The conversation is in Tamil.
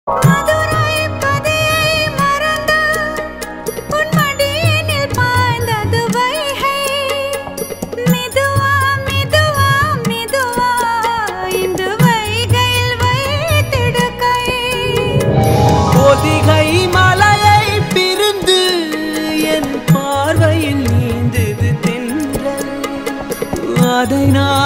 மதுரை பதியை மறந்து உன் மடியினில் பாய்ந்தது வைகை. மெதுவா மெதுவா மெதுவா இந்த வைகையில் வைத்திடு கை. பொதிகை மலையை பிரிந்து என் பார்வையில் நீந்தது தென்றல். அதை நான்